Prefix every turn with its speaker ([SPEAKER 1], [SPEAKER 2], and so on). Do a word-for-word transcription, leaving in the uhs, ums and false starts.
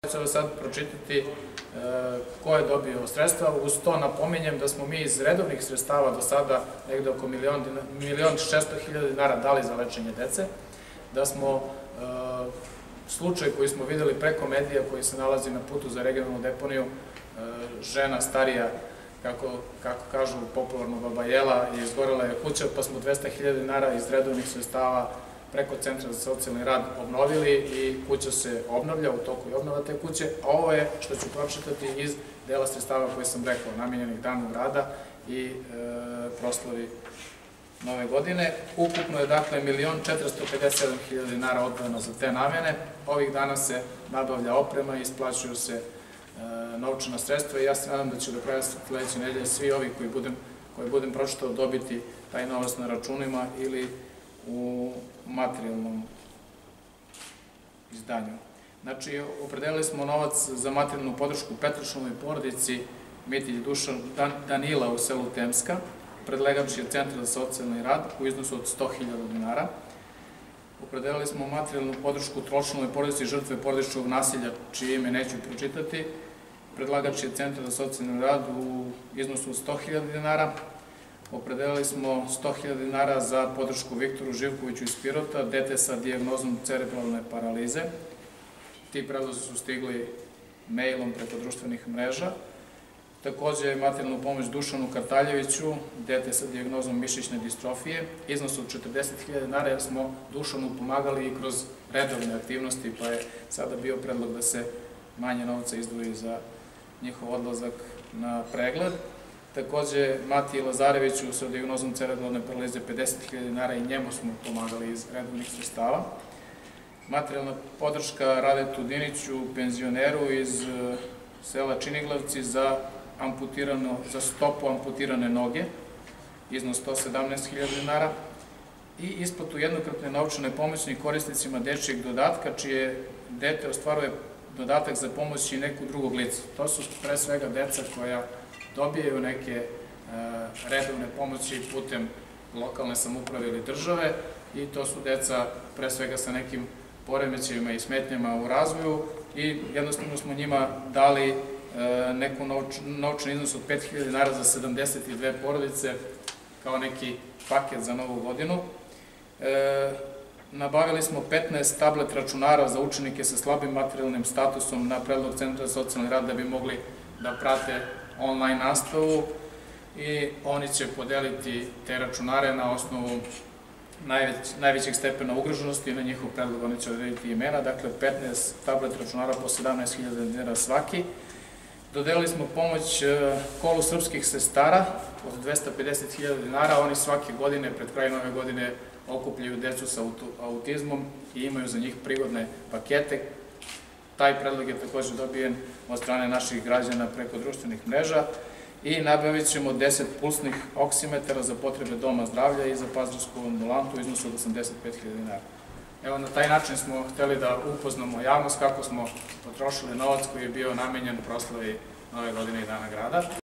[SPEAKER 1] Ja ću sad pročitati ko je dobio sredstva. Uz to napominjem da smo mi iz redovnih sredstava do sada negde oko milion šesto hiljada dinara dali za lečenje dece, da smo slučaj koji smo videli preko medija koji se nalazi na putu za regionalnu deponiju, žena starija, kako kažu popularno baba Jela, je izgorela je kuća, pa smo dvesta hiljada dinara iz redovnih sredstava preko Centra za socijalni rad obnovili i kuća se obnavlja, u toku je obnova te kuće, a ovo je što ću pročitati iz dela sredstava koje sam rekao, namenjenih Danu grada i proslavi Nove godine. Ukupno je dakle milion četiristo pedeset sedam hiljada dinara odvojeno za te namene. Ovih dana se nabavlja oprema i isplaćuju se novčana sredstva i ja se nadam da će do kraja sledeće nedelje svi ovi koji budem pročitao dobiti taj novac na računima ili u materijalnom izdanju. Znači, opredelili smo novac za materijalnu podršku Petrušovoj porodici Mitilj Dušan Danila u selu Temska. Predlagač je Centar za socijalni rad u iznosu od sto hiljada dinara. Opredelili smo materijalnu podršku tročlanoj porodici žrtve porodičnog nasilja, čije ime neću pročitati. Predlagač je Centar za socijalni rad u iznosu od sto hiljada dinara. Opredelili smo sto hiljada dinara za podršku Viktoru Živkoviću iz Pirota, dete sa dijagnozom cerebralne paralize. Ti predlozi su stigli mailom preko društvenih mreža. Takođe, materijalnu pomoć Dušanu Kartaljeviću, dete sa dijagnozom mišićne distrofije, iznos od četrdeset hiljada dinara, jer smo Dušanu pomagali i kroz redovne aktivnosti, pa je sada bio predlog da se manje novca izdvoji za njihov odlazak na pregled. Takođe, Matiji Lazareviću sa dijagnozom cerebralne paralize pedeset hiljada dinara i njemu smo pomagali iz redovnih sredstava. Materijalna podrška Radetu Diniću, penzioneru iz sela Činiglavci za stopu amputirane noge, iznos sto sedamnaest hiljada dinara i isplatu jednokratne novčane pomoći korisnicima dečijeg dodatka, čije dete ostvaruje dodatak za pomoć i nekog drugog lica. To su pre svega deca koja dobijaju neke redovne pomoći putem lokalne samouprave ili države i to su deca pre svega sa nekim poremećajima i smetnjama u razvoju i jednostavno smo njima dali neku novčan iznos od pet hiljada dinara za sedamdeset dve porodice kao neki paket za novu godinu. Nabavili smo petnaest tablet računara za učenike sa slabim materijalnim statusom na predlog Centra za socijalni rad da bi mogli da prate online nastavu i oni će podeliti te računare na osnovu najvećeg stepena ugroženosti i na njihov predlog oni će odrediti imena, dakle petnaest tablet računara po sedamnaest hiljada dinara svaki. Dodelili smo pomoć kolu srpskih sestara od dvesta pedeset hiljada dinara, oni svake godine, pred kraj nove godine, okupljaju decu sa autizmom i imaju za njih prigodne pakete. Taj predlog je takođe dobijen od strane naših građana preko društvenih mreža i nabavit ćemo deset pulsnih oksimetara za potrebe doma zdravlja i za pazarsku ambulantu u iznosu od osamdeset pet hiljada dinara. Evo, na taj način smo hteli da upoznamo javnost kako smo potrošili novac koji je bio namenjen proslavi Nove godine i Dana grada.